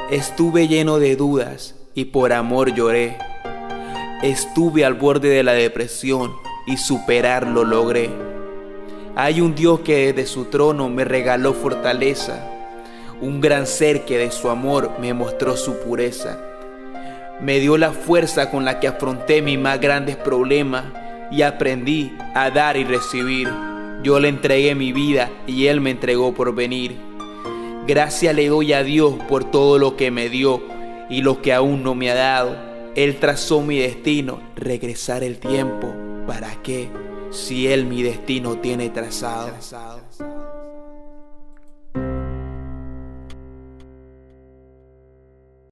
Estuve lleno de dudas y por amor lloré. Estuve al borde de la depresión y superarlo logré. Hay un Dios que desde su trono me regaló fortaleza, un gran ser que de su amor me mostró su pureza. Me dio la fuerza con la que afronté mis más grandes problemas y aprendí a dar y recibir. Yo le entregué mi vida y Él me entregó por venir. Gracias le doy a Dios por todo lo que me dio y lo que aún no me ha dado. Él trazó mi destino, regresar el tiempo. ¿Para qué? Si Él mi destino tiene trazado.